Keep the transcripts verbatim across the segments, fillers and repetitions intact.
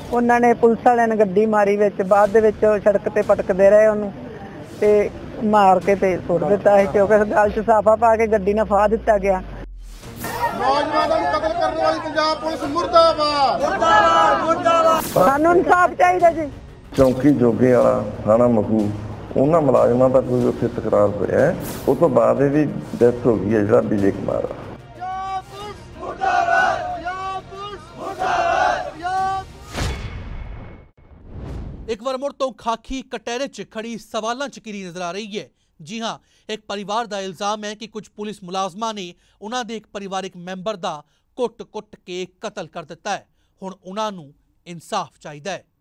उन्होंने पुलिस वाले ने गड्डी मारी विच बाद दे विच सड़क ते पटकदे रहे उन्होंने ते मार के ते सुट दिता है क्योंकि गल च साफा पा के गड्डी ने फा दिता गया। नौजवानों को कत्ल करने वाली पंजाब पुलिस मुर्दाबाद मुर्दाबाद मुर्दाबाद। सानू इंसाफ चाहिए जी। चौंकी जोगे वाला थाना मखू उन्होंने मुलाजमान का कोई उत्थे तकरार होया है उस तो बाद भी डेथ हो गई है जिहड़ा विजय कुमार। एक बार मुड़ तो खाकी कटहरे च खड़ी सवालों च घिरी नजर आ रही है। जी हाँ, एक परिवार का इल्जाम है कि कुछ पुलिस मुलाजमान ने उन्होंने एक परिवारिक मैंबर का कुट कुट के कतल कर दिता है। हुण उन्होंने इंसाफ चाहिए है।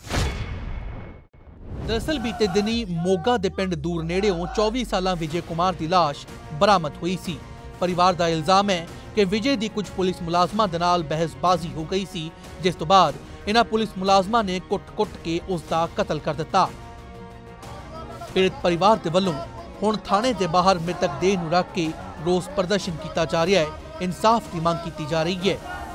दरअसल बीते दिनी मोगा दे पिंड दूर नेड़ेों चौबीस साल विजय कुमार की लाश बरामद हुई सी। परिवार का इल्जाम है कि विजय की कुछ पुलिस मुलाजमां दे नाल बहसबाजी हो गई सी, जिस तो बाद इन्हां पुलिस मुलाजमां ने कुट कुट के उसका कतल कर दिता। पीड़ित परिवार के वलों हुण थाने के बाहर मृतक देह नूं रख के रोस प्रदर्शन किया जा रहा है। इंसाफ की मांग की जा रही है।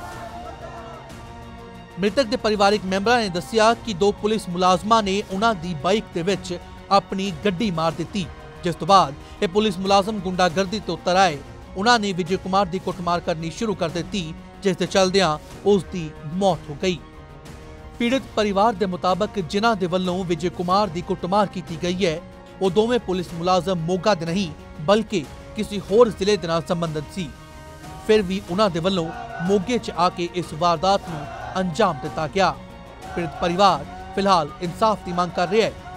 मृतक के परिवारिक मैंबरां ने दस्सिया कि दो पुलिस मुलाजमां ने उन्हां दी बाइक दे विच अपनी गड्डी मार दी, जिस तो बाद ये पुलिस मुलाजम गुंडागर्दी तो उतर आए। उन्होंने विजय कुमार की कुटमार करनी शुरू कर दी, जिस दे चलदियां उसकी मौत हो गई। पीड़ित परिवार के मुताबिक जिन्हां दे वल्लों विजय कुमार की कुटमार की गई है वो दोवें पुलिस मुलाजम मोगा दे नहीं बल्कि किसी होर जिले दे नाल संबंधित सी। फिर भी उन्हां दे वल्लों मोगे च आके इस वारदात नूं अंजाम दिता गया। पीड़ित परिवार फिलहाल इंसाफ की मांग कर रहा है।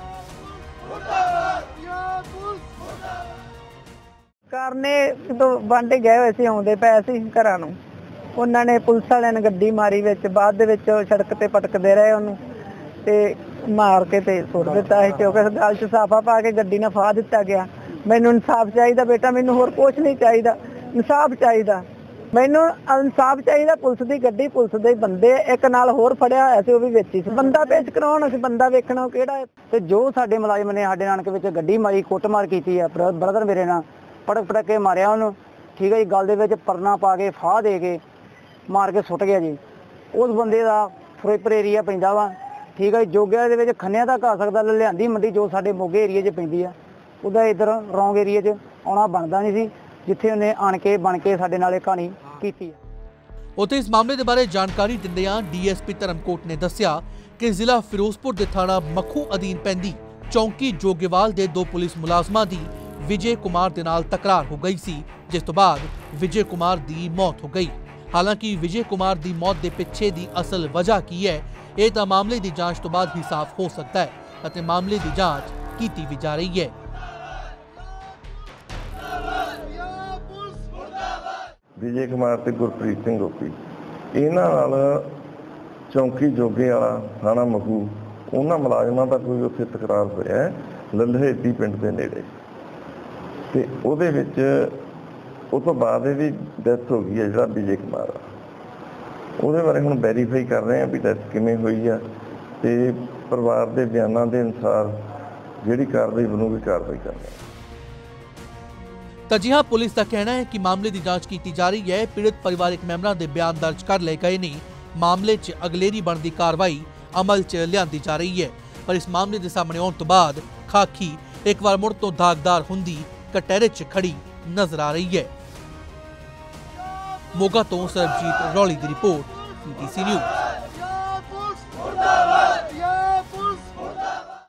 करने तो बांटे गए हुए सी आउंदे पए सी घरां नूं उन्होंने पुलिस वाले ने गड्डी मारी विच बाद दे विच सड़क ते पटकदे रहे उन्होंने ते मार के ते सुट दिता है क्योंकि गल च साफा पा के गड्डी ने फा दिता गया। मैनूं इंसाफ चाहिए बेटा, मैनूं होर कुछ नहीं चाहिए, इंसाफ चाहिए मैनूं इंसाफ चाहिए। पुलिस की गड्डी पुलिस दे बंदे एक नाल होर फड़िया होया सी, वो भी विच ही सी। बंदा पेश कराउण सी, बंदा वेखणा किहड़ा है। ते जो साडे मुलाजम ने साडे नानके विच गड्डी मारी कुटमार कीती है, ब्रदर मेरे नाल पटक पटक के मारिया उन्होंने, ठीक है जी। गल दे विच परना पा के फाह दे के मार के सुट गया जी। उस बंदे का फिरोजपुर एरिया पैंदा वा, ठीक है। जोगिया दे विच खन्निया तक आ सकदा, लुधियाना मंडी जो साडे मोगे एरिया च पैंदी आ उहदा इधर रौंग एरिया च आउणा बनदा नहीं सी, जिथे उन्हें आण के बन के साडे नाल कहानी कीती। उत्थे इस मामले के बारे जानकारी दिंदियां डी एस पी धर्मकोट ने दस्सिया कि जिला फिरोजपुर के थाना मखू अधीन पैंदी चौंकी जोगेवाल के दो पुलिस मुलाजमां दी विजय कुमार के नाल तकरार हो गई सी, जिस तो बाद विजय कुमार की मौत हो गई। हालांकि विजय कुमार की मौत के पिछे की असल वजह की है यह तो मामले की जांच तो बाद ही साफ हो सकता है और मामले की जांच की भी जा रही है। विजय कुमार ते गुरप्रीत सिंह गोपी इन्हां नाल चौंकी जोगे वाला थाना मखू उन्हां मुलाजमां का कोई उत्थे तकरार होया है लल्हेती पिंड के नेड़े ते उहदे विच उस तो बाद भी डेथ हो गई है जिहड़ा विजय कुमार ਉਹਦੇ बारे हम वैरीफाई कर रहे हैं भी डेथ किमें हुई है तो परिवार के बयानों के अनुसार जिहड़ी कार्रवाई बनूगी कार्रवाई कर रहे हैं। तो जी हाँ, पुलिस का कहना है कि मामले की जांच की जा रही है। पीड़ित परिवारिक मैंबरां के बयान दर्ज कर ले गए ने। मामले च अगलेरी बनती कार्रवाई अमल च लियांदी जा रही है, पर इस मामले के सामने आने तो बाद खाकी एक बार मुड़ तो दागदार हुंदी कटहरे च खड़ी नजर आ रही है। मोगा तो सरबजीत रौली की report, P T C news.